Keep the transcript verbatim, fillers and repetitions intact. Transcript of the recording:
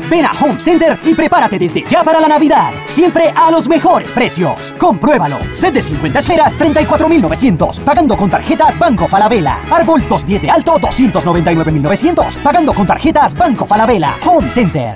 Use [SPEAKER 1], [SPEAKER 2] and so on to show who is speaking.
[SPEAKER 1] Ven a Home Center y prepárate desde ya para la Navidad. Siempre a los mejores precios. Compruébalo. Set de cincuenta esferas, treinta y cuatro mil novecientos. Pagando con tarjetas Banco Falabella. Árbol doscientos diez de alto, doscientos noventa y nueve mil novecientos. Pagando con tarjetas Banco Falabella. Home Center.